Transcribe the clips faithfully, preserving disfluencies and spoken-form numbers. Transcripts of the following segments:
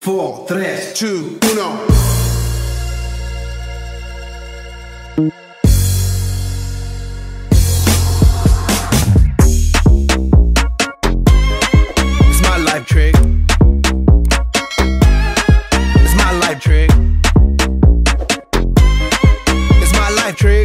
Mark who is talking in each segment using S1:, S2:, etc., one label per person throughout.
S1: four, tres, two, uno. It's my life trick. It's my life trick. It's my life trick.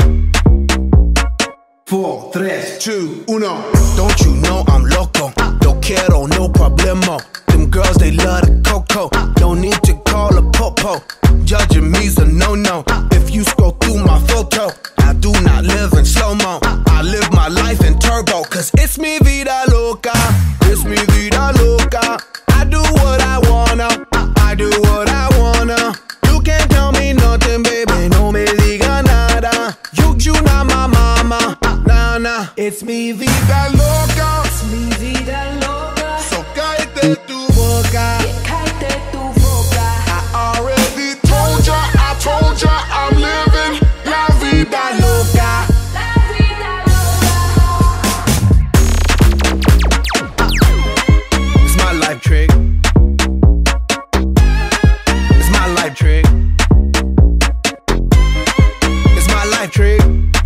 S1: four, tres, two, uno.
S2: Don't you know I'm loco? No quiero, no problemo. Them girls, they love the coco. No need to call a popo. Judging me's a no-no. If you scroll through my photo, I do not live in slow-mo. I live my life in turbo. Cause it's mi vida loca. It's mi vida loca. I do what I wanna. I do what I wanna. You can't tell me nothing, baby. No me diga nada. You, you not my mama. Nah, nah. It's mi vida loca.
S3: Es mi vida loca.
S2: So cállate tu boca.
S3: Cállate tu boca.
S2: I already told ya, I told ya, I'm living la vida loca.
S3: La vida loca.
S1: It's my life trick. It's my life trick. It's my life trick.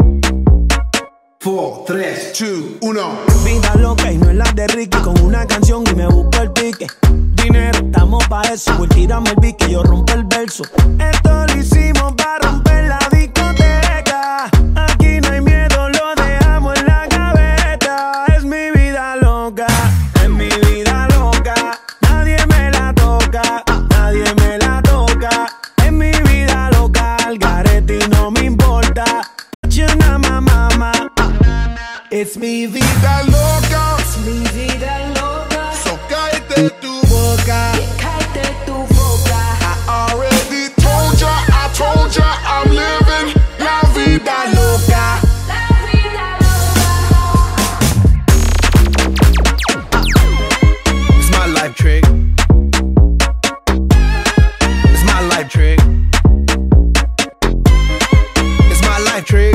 S1: four, tres, two, uno.
S4: Vida loca y no es la de Ricky. Con una canción y me busco el pique. Dinero, estamos pa' eso. Pues tírame el beat que yo rompo el verso. Esto lo hicimos pa' romper la discoteca. Aquí no hay miedo, lo dejamos en la gaveta. Es mi vida loca, es mi vida loca. Nadie me la toca, nadie me la toca. Es mi vida loca, al garete y no me importa. You know my mama. It's mi vida loca.
S3: Es mi vida loca.
S2: So cállate tu boca.
S3: Cállate tu boca.
S2: I already told ya, I told ya, I'm living la vida loca.
S3: La vida loca.
S1: It's my life trick. It's my life trick. It's my life trick.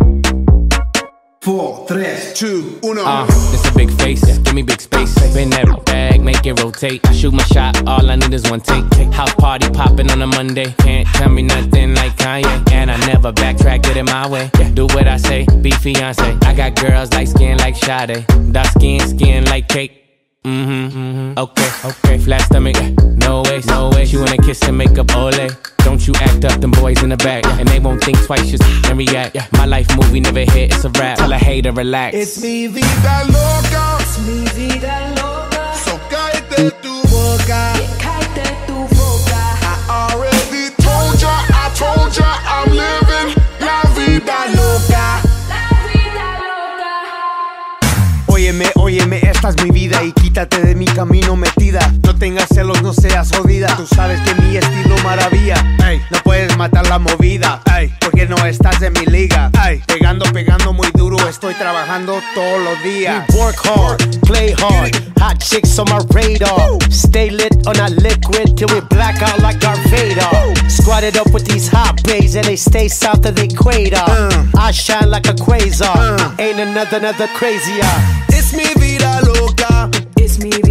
S1: four, tres, two, uno.
S5: Uh, it's a big face, give me big space. Spin that bag, make it rotate. I shoot my shot, all I need is one take. House party popping on a Monday. Can't tell me nothing like Kanye. And I never backtrack, get it my way. Yeah, do what I say, be fiance. I got girls like skin like Sade. Dark skin, skin like cake. Mm-hmm, mm-hmm, okay, okay. Flat stomach, no way, no way. She wanna kiss and make up, ole. Don't you act up, them boys in the back. And they won't think twice, just and react. My life movie never hit, it's a rap. Tell a hater, relax.
S4: It's mi vida loca.
S3: Es mi vida loca.
S2: So cállate tu boca.
S3: Cállate tu boca.
S2: I already told ya, I told ya, I'm living la vida loca.
S3: La vida loca.
S4: Óyeme, óyeme, esta es mi vida y quítate de mi camino metida. No tengas celos, no seas jodida. Tú sabes que mi estilo maravilla. Ey, no puedes matar la movida. Ey, porque no estás en mi liga. Ey, pegando, pegando muy duro. Estoy trabajando todos los días.
S6: We work hard, play hard. Hot chicks on my radar. Stay lit on that liquid till we black out like Darth Vader. Squatted up with these hot bays and they stay south of the equator.
S4: Uh.
S6: I shine like a quasar.
S4: Uh.
S6: Ain't another, another crazier.
S2: It's mi vida loca.
S3: Es mi